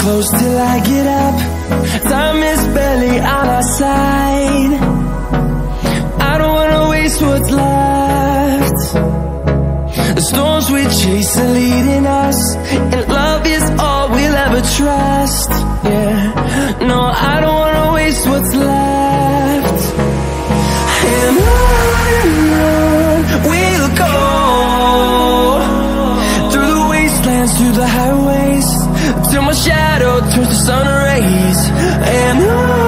close till I get up. Time is barely on our side. I don't wanna waste what's left. The storms we chase are leading us, and love is all we'll ever trust. Yeah, no, I don't wanna waste what's left. And on we'll go, through the wastelands, through the highways, till my shadow turns to sun rays. And on